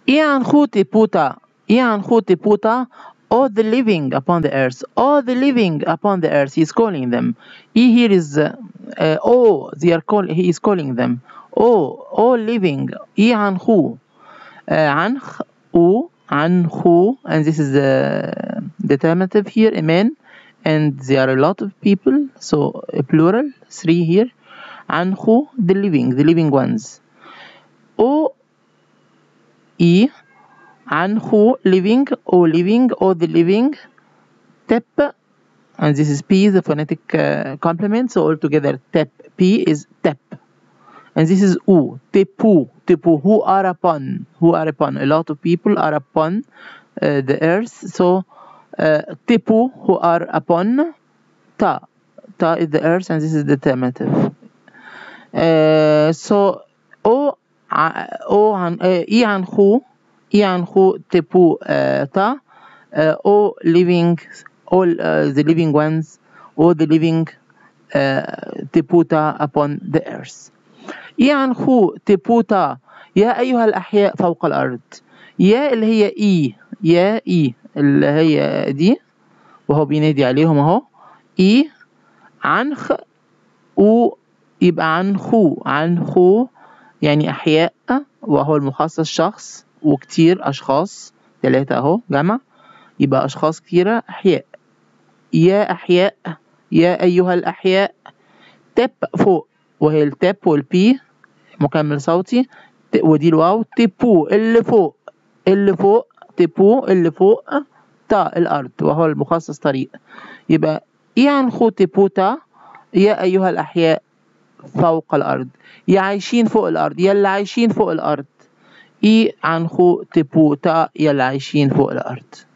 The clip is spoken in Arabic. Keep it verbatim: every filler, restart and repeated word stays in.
Ian who teputa, Ian who teputa, all the living upon the earth, all the living upon the earth, he's calling them. He here is, uh, uh, oh, they are call, he is calling them. Oh, all living, Ian who, عن who, عن who, and this is the determinative here, amen, and there are a lot of people, so a plural, three here. عن who, the living, the living ones. O, E, عن who, living, O living, O the living, tep, and this is P, the phonetic uh, complement, so altogether tep, P is tep. And this is U, tepu, tepu, who are upon, who are upon, a lot of people are upon uh, the earth, so uh, tepu, who are upon, ta, ta is the earth, and this is the determinative. Uh, so O, O, عن, uh, I عن who, I عن who, tepu, uh, ta, uh, O living, all uh, the living ones, all the living uh, teputa upon the earth. إي هو تبوتا يا أيها الأحياء فوق الأرض. يا اللي هي إي، يا إي اللي هي دي وهو بينادي عليهم أهو. إي عنخ و يبقى عنخو، عنخو يعني أحياء وهو المخصص شخص وكتير أشخاص، ثلاثة أهو جمع، يبقى أشخاص كتيرة أحياء. يا أحياء، يا أيها الأحياء. تب فوق وهي التب والبي مكمل صوتي، ودي الواو. تبو اللي فوق، اللي فوق، تبو اللي فوق، تا الأرض وهو المخصص طريق. يبقى إيان خو تبوتا يا أيها الأحياء فوق الأرض، يا عايشين فوق الأرض، يا اللي عايشين فوق الأرض. إي عن خو تبوتا يا اللي عايشين فوق الأرض.